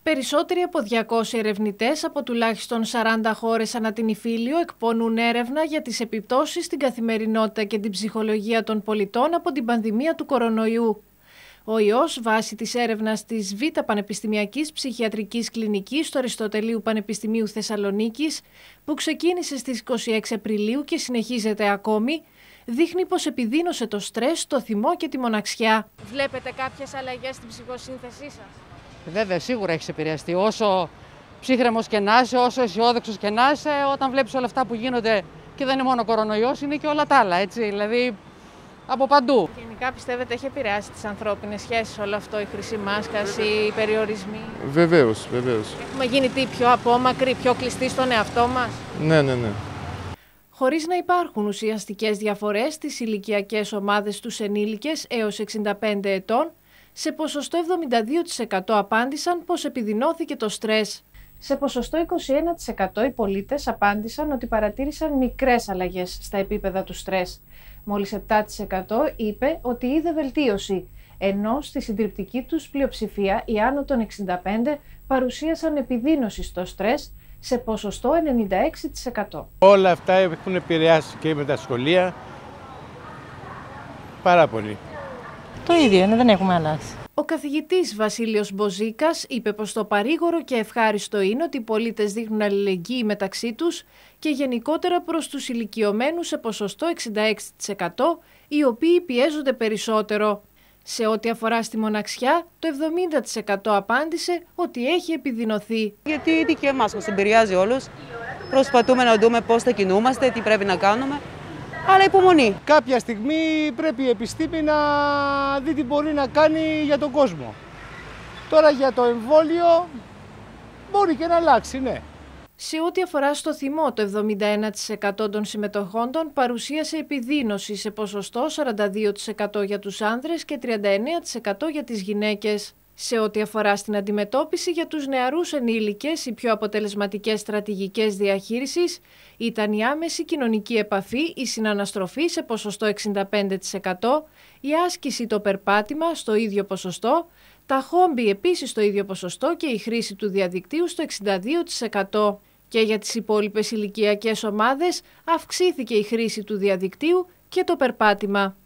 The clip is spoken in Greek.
Περισσότεροι από 200 ερευνητές από τουλάχιστον 40 χώρες ανά την Ιφίλιο εκπονούν έρευνα για τις επιπτώσεις στην καθημερινότητα και την ψυχολογία των πολιτών από την πανδημία του κορονοϊού. Ο ιός, βάσει της έρευνας της Β' Πανεπιστημιακής Ψυχιατρικής Κλινικής του Αριστοτελείου Πανεπιστημίου Θεσσαλονίκης, που ξεκίνησε στις 26 Απριλίου και συνεχίζεται ακόμη, δείχνει πως επιδείνωσε το στρες, το θυμό και τη μοναξιά. Βλέπετε κάποιες αλλαγές στην ψυχοσύνθεσή σας? Βέβαια, σίγουρα έχεις επηρεαστεί. Όσο ψύχρεμος και να είσαι, όσο αισιόδοξος και να είσαι, όταν βλέπεις όλα αυτά που γίνονται, και δεν είναι μόνο κορονοϊός, είναι και όλα τα άλλα, έτσι, δηλαδή από παντού. Γενικά πιστεύετε έχει επηρεάσει τις ανθρώπινες σχέσεις όλο αυτό, η χρυσή μάσκας, οι περιορισμοί? Βεβαίως. Έχουμε γίνει πιο απόμακροι, πιο κλειστοί στον εαυτό μας? Ναι. Χωρίς να υπάρχουν ουσιαστικές διαφορές στις ηλικιακές ομάδες τους ενήλικες έως 65 ετών, σε ποσοστό 72% απάντησαν πως επιδεινώθηκε το στρες. Σε ποσοστό 21% οι πολίτες απάντησαν ότι παρατήρησαν μικρές αλλαγές στα επίπεδα του στρες. Μόλις 7% είπε ότι είδε βελτίωση, ενώ στη συντριπτική τους πλειοψηφία οι άνω των 65 παρουσίασαν επιδείνωση στο στρες σε ποσοστό 96%. Όλα αυτά έχουν επηρεάσει και με τα σχολεία πάρα πολύ. Το ίδιο είναι, δεν έχουμε αλλάξει. Ο καθηγητής Βασίλειος Μποζίκας είπε πως το παρήγορο και ευχάριστο είναι ότι οι πολίτες δείχνουν αλληλεγγύη μεταξύ τους και γενικότερα προς τους ηλικιωμένους σε ποσοστό 66%, οι οποίοι πιέζονται περισσότερο. Σε ό,τι αφορά στη μοναξιά, το 70% απάντησε ότι έχει επιδεινωθεί. Γιατί ήδη και εμάς μας επηρεάζει όλους. Προσπαθούμε να δούμε πώς θα κινούμαστε, τι πρέπει να κάνουμε. Αλλά υπομονή. Κάποια στιγμή πρέπει η επιστήμη να δει τι μπορεί να κάνει για τον κόσμο. Τώρα για το εμβόλιο μπορεί και να αλλάξει, ναι. Σε ό,τι αφορά στο θυμό, το 71% των συμμετοχόντων παρουσίασε επιδείνωση σε ποσοστό 42% για τους άνδρες και 39% για τις γυναίκες. Σε ό,τι αφορά στην αντιμετώπιση για τους νεαρούς ενήλικες, οι πιο αποτελεσματικές στρατηγικές διαχείρισης ήταν η άμεση κοινωνική επαφή, η συναναστροφή σε ποσοστό 65%, η άσκηση, το περπάτημα στο ίδιο ποσοστό, τα χόμπι επίσης στο ίδιο ποσοστό και η χρήση του διαδικτύου στο 62%. Και για τις υπόλοιπες ηλικιακές ομάδες αυξήθηκε η χρήση του διαδικτύου και το περπάτημα.